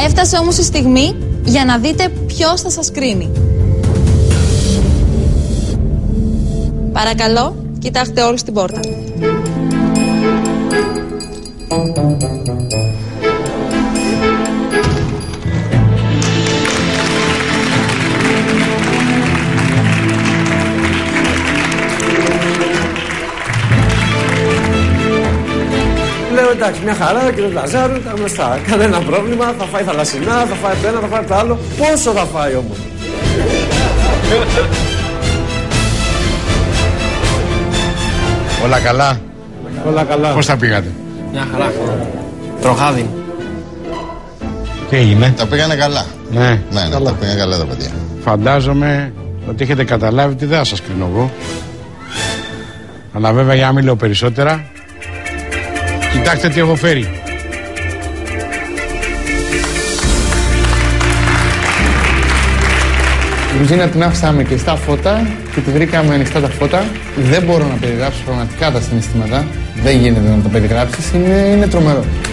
Έφτασε όμως η στιγμή για να δείτε ποιος θα σας κρίνει. Παρακαλώ, κοιτάξτε όλοι στην πόρτα. Λέω εντάξει, μια χαρά, ο κύριος Λαζάρου, τα γνωστά. Κανένα πρόβλημα, θα φάει θαλασσινά, θα φάει το ένα, θα φάει το άλλο. Πόσο θα φάει όμως? Όλα καλά. Όλα καλά. Πώς τα πήγατε? Μια χαρά. Τροχάδι. Τι έγινε? Τα πήγανε καλά. Ναι. Ναι, τα πήγανε καλά τα παιδιά. Φαντάζομαι ότι έχετε καταλάβει ότι δεν θα σας κρίνω εγώ. Αλλά βέβαια για να μην λέω περισσότερα, κοιτάξτε τι έχω φέρει. Την κουζίνα την άφησα με κλειστά φώτα και τη βρήκαμε ανοιχτά τα φώτα. Δεν μπορώ να περιγράψω πραγματικά τα συναισθήματα. Δεν γίνεται να το περιγράψεις, είναι τρομερό.